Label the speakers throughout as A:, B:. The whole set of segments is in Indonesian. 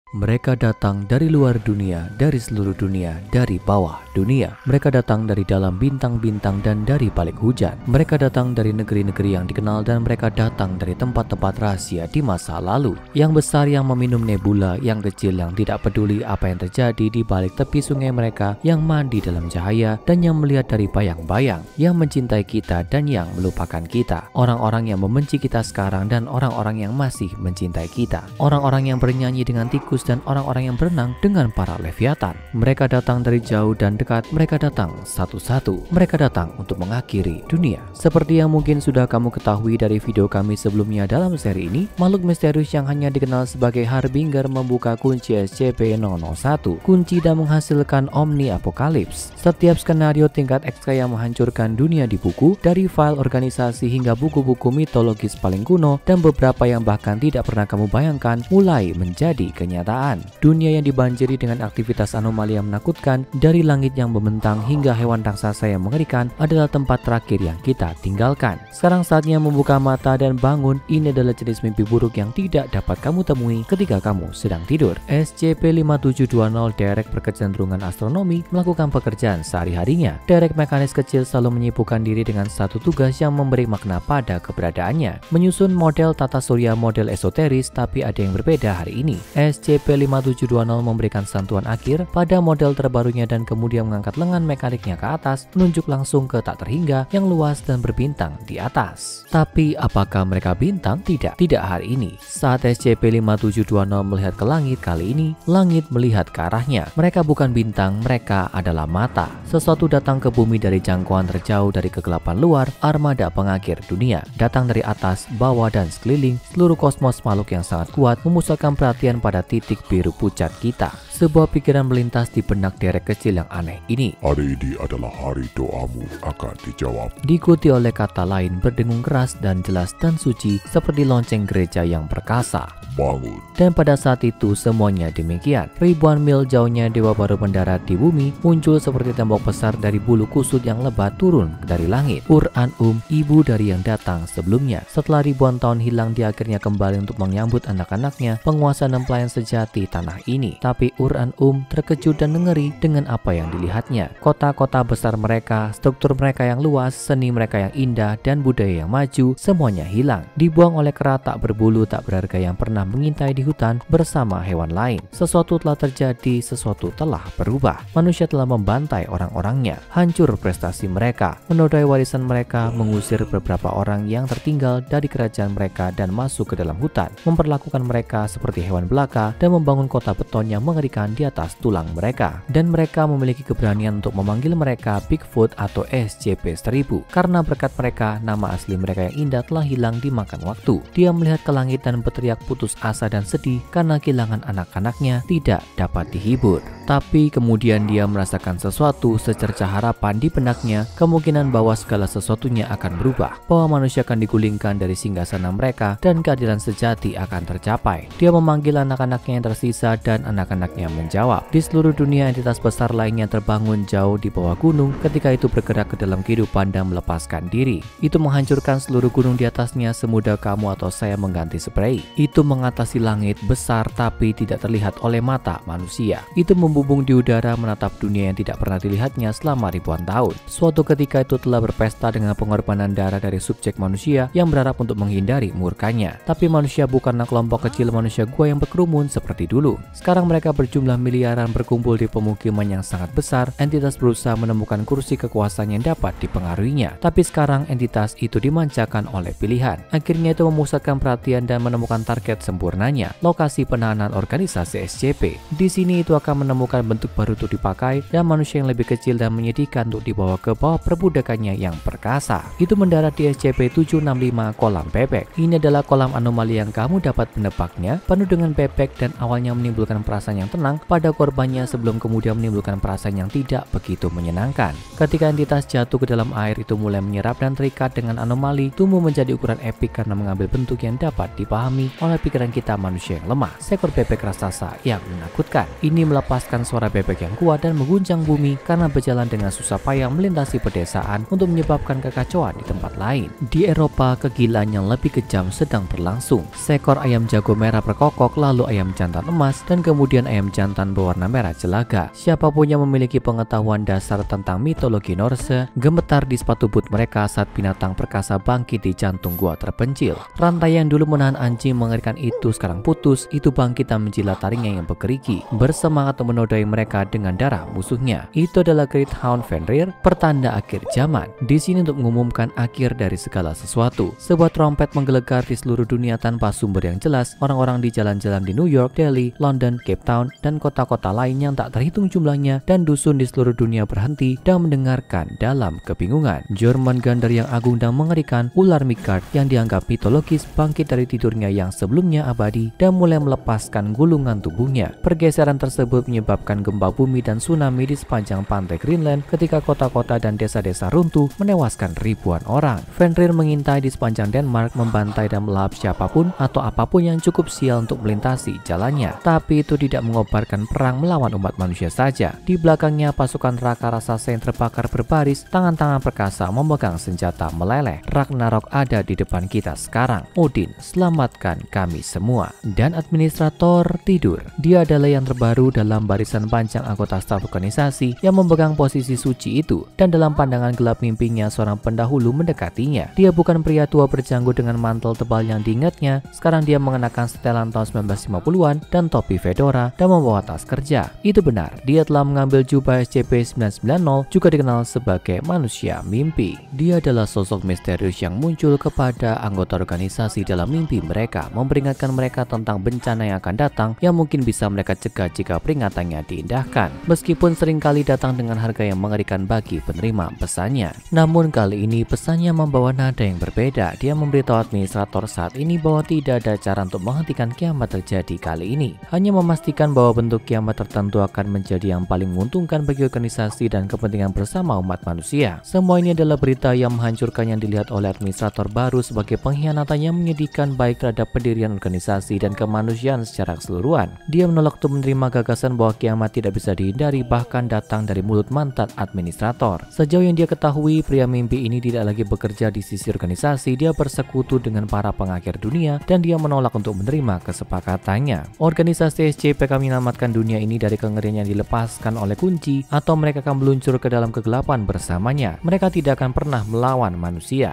A: Mereka datang dari luar dunia, dari seluruh dunia, dari bawah dunia. Mereka datang dari dalam bintang-bintang dan dari balik hujan. Mereka datang dari negeri-negeri yang dikenal dan mereka datang dari tempat-tempat rahasia di masa lalu. Yang besar yang meminum nebula, yang kecil yang tidak peduli apa yang terjadi di balik tepi sungai mereka, yang mandi dalam cahaya dan yang melihat dari bayang-bayang, yang mencintai kita dan yang melupakan kita. Orang-orang yang membenci kita sekarang dan orang-orang yang masih mencintai kita. Orang-orang yang bernyanyi dengan tikus dan orang-orang yang berenang dengan para leviatan. Mereka datang dari jauh dan dekat, mereka datang satu-satu. Mereka datang untuk mengakhiri dunia. Seperti yang mungkin sudah kamu ketahui dari video kami sebelumnya dalam seri ini, makhluk misterius yang hanya dikenal sebagai Harbinger membuka kunci SCP-001, kunci dan menghasilkan Omni Apokalips. Setiap skenario tingkat XK yang menghancurkan dunia di buku, dari file organisasi hingga buku-buku mitologis paling kuno, dan beberapa yang bahkan tidak pernah kamu bayangkan mulai menjadi kenyataan. Dunia yang dibanjiri dengan aktivitas anomali yang menakutkan, dari langit yang membentang hingga hewan raksasa yang mengerikan, adalah tempat terakhir yang kita tinggalkan. Sekarang saatnya membuka mata dan bangun. Ini adalah jenis mimpi buruk yang tidak dapat kamu temui ketika kamu sedang tidur. SCP-5720 Derek berkecenderungan astronomi melakukan pekerjaan sehari-harinya. Derek mekanis kecil selalu menyibukkan diri dengan satu tugas yang memberi makna pada keberadaannya, menyusun model tata surya model esoteris, tapi ada yang berbeda hari ini. SCP-5720 memberikan sentuhan akhir pada model terbarunya dan kemudian mengangkat lengan mekaniknya ke atas, menunjuk langsung ke tak terhingga yang luas dan berbintang di atas. Tapi apakah mereka bintang? Tidak. Tidak hari ini. Saat SCP-5720 melihat ke langit kali ini, langit melihat ke arahnya. Mereka bukan bintang, mereka adalah mata. Sesuatu datang ke bumi dari jangkauan terjauh dari kegelapan luar, armada pengakhir dunia. Datang dari atas, bawah, dan sekeliling, seluruh kosmos makhluk yang sangat kuat memusatkan perhatian pada titik biru pucat kita. Sebuah pikiran melintas di benak Derek kecil yang aneh ini.
B: Hari ini adalah hari doamu akan dijawab.
A: Diikuti oleh kata lain berdengung keras dan jelas dan suci seperti lonceng gereja yang perkasa.
B: Bangun.
A: Dan pada saat itu semuanya demikian. Ribuan mil jauhnya dewa baru mendarat di bumi, muncul seperti tembok besar dari bulu kusut yang lebat turun dari langit. Ur-An-Um, ibu dari yang datang sebelumnya. Setelah ribuan tahun hilang, dia akhirnya kembali untuk menyambut anak-anaknya, penguasa dan pelayan sejati tanah ini. Tapi Ur-An-Um terkejut dan ngeri dengan apa yang dilihatnya. Kota-kota besar mereka, struktur mereka yang luas, seni mereka yang indah, dan budaya yang maju, semuanya hilang. Dibuang oleh kera tak berbulu tak berharga yang pernah mengintai di hutan bersama hewan lain. Sesuatu telah terjadi, sesuatu telah berubah. Manusia telah membantai orang-orangnya, hancur prestasi mereka, menodai warisan mereka, mengusir beberapa orang yang tertinggal dari kerajaan mereka dan masuk ke dalam hutan, memperlakukan mereka seperti hewan belaka dan membangun kota beton yang mengerikan di atas tulang mereka. Dan mereka memiliki keberanian untuk memanggil mereka Bigfoot atau SCP-1000. Karena berkat mereka, nama asli mereka yang indah telah hilang dimakan waktu. Dia melihat ke langit dan berteriak putus asa dan sedih karena kehilangan anak-anaknya tidak dapat dihibur. Tapi kemudian dia merasakan sesuatu, secercah harapan di benaknya, kemungkinan bahwa segala sesuatunya akan berubah, bahwa manusia akan digulingkan dari singgasana mereka dan keadilan sejati akan tercapai. Dia memanggil anak-anaknya yang tersisa dan anak-anaknya menjawab. Di seluruh dunia entitas besar lainnya terbangun jauh di bawah gunung ketika itu bergerak ke dalam kehidupan dan melepaskan diri. Itu menghancurkan seluruh gunung di atasnya semudah kamu atau saya mengganti spray. Itu mengatasi langit besar tapi tidak terlihat oleh mata manusia. Itu membubung di udara menatap dunia yang tidak pernah dilihatnya selama ribuan tahun. Suatu ketika itu telah berpesta dengan pengorbanan darah dari subjek manusia yang berharap untuk menghindari murkanya. Tapi manusia bukanlah kelompok kecil manusia gua yang berkerumun seperti dulu. Sekarang mereka berjumlah miliaran berkumpul di pemukiman yang sangat besar. Entitas berusaha menemukan kursi kekuasaan yang dapat dipengaruhinya. Tapi sekarang entitas itu dimanjakan oleh pilihan. Akhirnya itu memusatkan perhatian dan menemukan target sempurnanya, lokasi penahanan organisasi SCP. Di sini itu akan menemukan bentuk baru untuk dipakai dan manusia yang lebih kecil dan menyedihkan untuk dibawa ke bawah perbudakannya yang perkasa. Itu mendarat di SCP-765 kolam bebek. Ini adalah kolam anomali yang kamu dapat menebaknya, penuh dengan bebek dan awalnya menimbulkan perasaan yang tenang pada korbannya sebelum kemudian menimbulkan perasaan yang tidak begitu menyenangkan. Ketika entitas jatuh ke dalam air, itu mulai menyerap dan terikat dengan anomali, tumbuh menjadi ukuran epik karena mengambil bentuk yang dapat dipahami oleh pikiran kita manusia yang lemah. Seekor bebek raksasa yang menakutkan. Ini melepaskan melepaskan suara bebek yang kuat dan mengguncang bumi karena berjalan dengan susah payah melintasi pedesaan untuk menyebabkan kekacauan di tempat lain. Di Eropa, kegilaan yang lebih kejam sedang berlangsung. Seekor ayam jago merah berkokok, lalu ayam jantan emas, dan kemudian ayam jantan berwarna merah jelaga. Siapapun yang memiliki pengetahuan dasar tentang mitologi Norse gemetar di sepatu boot mereka saat binatang perkasa bangkit di jantung gua terpencil. Rantai yang dulu menahan anjing mengerikan itu sekarang putus. Itu bangkit dan menjilat taringnya yang bergerigi, bersemangat untuk menodai mereka dengan darah musuhnya. Itu adalah Great Hound Fenrir, pertanda akhir zaman. Di sini untuk mengumumkan akhir dari segala sesuatu. Sebuah trompet menggelegar di seluruh dunia tanpa sumber yang jelas. Orang-orang di jalan-jalan di New York, Delhi, London, Cape Town, dan kota-kota lain yang tak terhitung jumlahnya, dan dusun di seluruh dunia berhenti dan mendengarkan dalam kebingungan. Jormungandr yang agung dan mengerikan, ular Midgard yang dianggap mitologis, bangkit dari tidurnya yang sebelumnya abadi dan mulai melepaskan gulungan tubuhnya. Pergeseran tersebut menyebabkan gempa bumi dan tsunami di sepanjang pantai Greenland ketika kota-kota dan desa-desa runtuh, menewaskan ribuan orang. Fenrir mengintai di sepanjang Denmark, membantai dan melahap siapapun atau apapun yang cukup sial untuk melintasi jalannya. Tapi itu tidak mengobarkan perang melawan umat manusia saja. Di belakangnya pasukan Raka raksasa yang terbakar berbaris, tangan-tangan perkasa memegang senjata meleleh. Ragnarok ada di depan kita sekarang. Odin, selamatkan kami semua. Dan administrator tidur. Dia adalah yang terbaru dalam barisan panjang anggota staf organisasi yang memegang posisi suci itu. Dan dalam pandangan gelap mimpinya, seorang pendahulu mendekatinya. Dia bukan pria tua berjanggut dengan mantel tebal yang diingatnya. Sekarang dia mengenakan setelan tahun 1950-an dan topi fedora dan membawa tas kerja. Itu benar, dia telah mengambil jubah SCP-990, juga dikenal sebagai manusia mimpi. Dia adalah sosok misterius yang muncul kepada anggota organisasi dalam mimpi mereka, memperingatkan mereka tentang bencana yang akan datang yang mungkin bisa mereka cegah jika peringatannya diindahkan. Meskipun seringkali datang dengan harga yang mengerikan bagi penerima pesannya. Namun kali ini pesannya membawa nada yang berbeda. Dia memberitahu administrator saat ini bahwa tidak ada cara untuk menghentikan kiamat terjadi kali ini. Hanya memastikan bahwa bentuk kiamat tertentu akan menjadi yang paling menguntungkan bagi organisasi dan kepentingan bersama umat manusia. Semua ini adalah berita yang menghancurkan yang dilihat oleh administrator baru sebagai pengkhianatan yang menyedihkan baik terhadap pendirian organisasi dan kemanusiaan secara keseluruhan. Dia menolak untuk menerima gagasan bahwa kiamat tidak bisa dihindari, bahkan datang dari mulut mantan administrator. Sejauh yang dia ketahui, pria mimpi ini tidak lagi bekerja di sisi organisasi. Dia bersekutu dengan para pengakhir dunia dan dia menolak untuk menerima kesepakatannya. Organisasi SCP akan menyelamatkan dunia ini dari kengerian yang dilepaskan oleh kunci, atau mereka akan meluncur ke dalam kegelapan bersamanya. Mereka tidak akan pernah melawan manusia.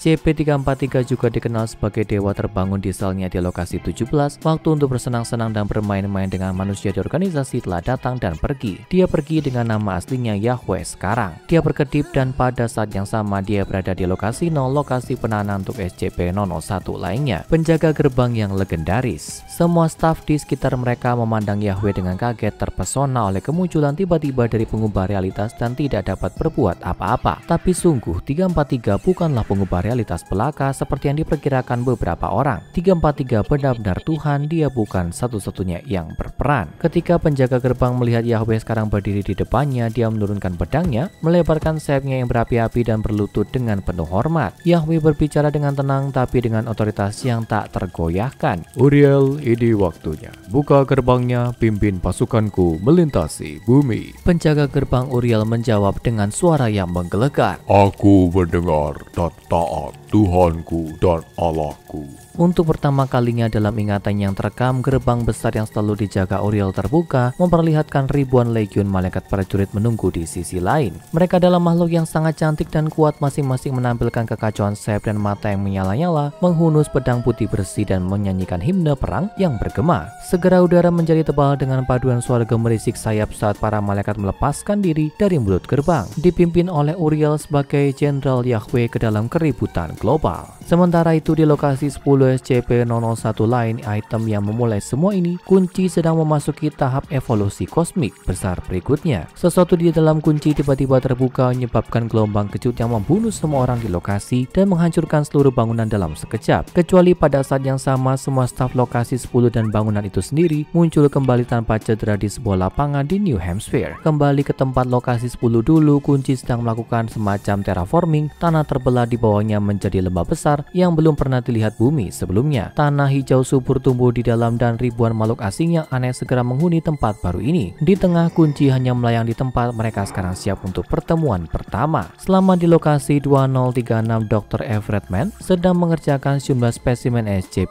A: SCP-343 juga dikenal sebagai dewa terbangun di selnya di lokasi 17. Waktu untuk bersenang-senang dan bermain-main dengan manusia di organisasi telah datang dan pergi. Dia pergi dengan nama aslinya Yahweh sekarang. Dia berkedip dan pada saat yang sama dia berada di lokasi 0, lokasi penahanan untuk SCP-001 lainnya, penjaga gerbang yang legendaris. Semua staf di sekitar mereka memandang Yahweh dengan kaget, terpesona oleh kemunculan tiba-tiba dari pengubah realitas dan tidak dapat berbuat apa-apa. Tapi sungguh 343 bukanlah pengubah realitas belaka seperti yang diperkirakan beberapa orang. 343 benar-benar Tuhan, dia bukan satu-satunya yang berperan. Ketika penjaga gerbang melihat Yahweh sekarang berdiri di depannya, dia menurunkan pedangnya, melebarkan sayapnya yang berapi-api dan berlutut dengan penuh hormat. Yahweh berbicara dengan tenang tapi dengan otoritas yang tak tergoyahkan. Uriel, ini waktunya. Buka gerbangnya, pimpin pasukanku melintasi bumi. Penjaga gerbang Uriel menjawab dengan suara yang menggelegar.
B: Aku mendengar dan taat Tuhanku dan Allahku.
A: Untuk pertama kalinya dalam ingatan yang terekam, gerbang besar yang selalu dijaga Uriel terbuka, memperlihatkan ribuan legiun malaikat prajurit menunggu di sisi lain. Mereka adalah makhluk yang sangat cantik dan kuat, masing-masing menampilkan kekacauan sayap dan mata yang menyala-nyala, menghunus pedang putih bersih dan menyanyikan himne perang yang bergema. Segera udara menjadi tebal dengan paduan suara gemerisik sayap saat para malaikat melepaskan diri dari mulut gerbang, dipimpin oleh Uriel sebagai Jenderal Yahweh ke dalam keributan global. Sementara itu di lokasi 10 SCP-001 lain, item yang memulai semua ini, kunci sedang memasuki tahap evolusi kosmik besar berikutnya. Sesuatu di dalam kunci tiba-tiba terbuka menyebabkan gelombang kejut yang membunuh semua orang di lokasi dan menghancurkan seluruh bangunan dalam sekejap. Kecuali pada saat yang sama, semua staf lokasi 10 dan bangunan itu sendiri muncul kembali tanpa cedera di sebuah lapangan di New Hampshire. Kembali ke tempat lokasi 10 dulu, kunci sedang melakukan semacam terraforming. Tanah terbelah di bawahnya menjadi lembah besar besar yang belum pernah dilihat bumi sebelumnya. Tanah hijau subur tumbuh di dalam dan ribuan makhluk asing yang aneh segera menghuni tempat baru ini. Di tengah kunci hanya melayang di tempat mereka sekarang siap untuk pertemuan pertama. Selama di lokasi 2036, Dr. Everett Mann sedang mengerjakan sejumlah spesimen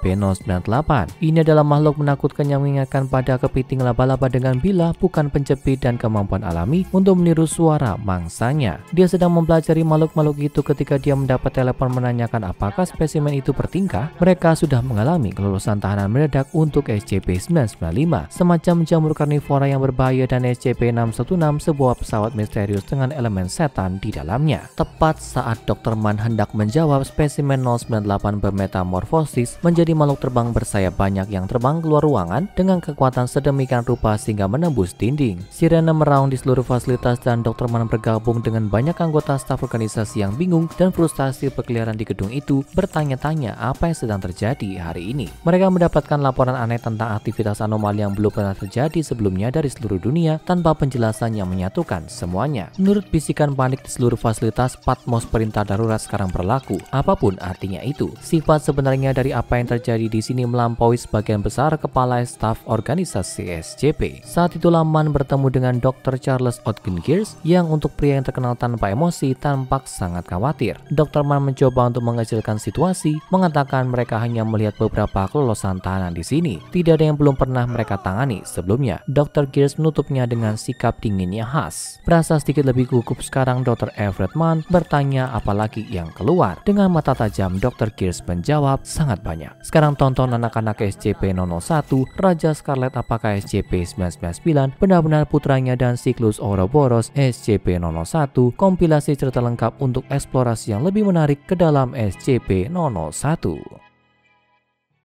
A: SCP-098. Ini adalah makhluk menakutkan yang mengingatkan pada kepiting laba-laba dengan bilah, bukan penjepit, dan kemampuan alami untuk meniru suara mangsanya. Dia sedang mempelajari makhluk-makhluk itu ketika dia mendapat telepon menanyakan apakah spesimen itu bertingkah. Mereka sudah mengalami kelulusan tahanan mendadak untuk SCP-995, semacam jamur karnivora yang berbahaya, dan SCP-616, sebuah pesawat misterius dengan elemen setan di dalamnya. Tepat saat Dr. Mann hendak menjawab, spesimen 098 bermetamorfosis menjadi makhluk terbang bersayap banyak yang terbang keluar ruangan dengan kekuatan sedemikian rupa sehingga menembus dinding. Sirene meraung di seluruh fasilitas dan Dr. Mann bergabung dengan banyak anggota staf organisasi yang bingung dan frustasi berkeliaran di gedung itu, bertanya-tanya apa yang sedang terjadi hari ini. Mereka mendapatkan laporan aneh tentang aktivitas anomali yang belum pernah terjadi sebelumnya dari seluruh dunia tanpa penjelasan yang menyatukan semuanya. Menurut bisikan panik di seluruh fasilitas, Patmos perintah darurat sekarang berlaku. Apapun artinya itu, sifat sebenarnya dari apa yang terjadi di sini melampaui sebagian besar kepala staf organisasi SCP. Saat itu Mann bertemu dengan Dr. Charles Ottgen-Gears yang untuk pria yang terkenal tanpa emosi tampak sangat khawatir. Dr. Mann mencoba untuk mengecilkan situasi, mengatakan mereka hanya melihat beberapa kelolosan tahanan di sini. Tidak ada yang belum pernah mereka tangani sebelumnya. Dr. Gears menutupnya dengan sikap dinginnya khas. Berasa sedikit lebih gugup sekarang, Dr. Everett Mann bertanya apalagi yang keluar. Dengan mata tajam, Dr. Gears menjawab, sangat banyak. Sekarang tonton anak-anak SCP-001, Raja Scarlet apakah SCP-999, benar-benar putranya, dan siklus Ouroboros SCP-001, kompilasi cerita lengkap untuk eksplorasi yang lebih menarik ke dalam SCP-001.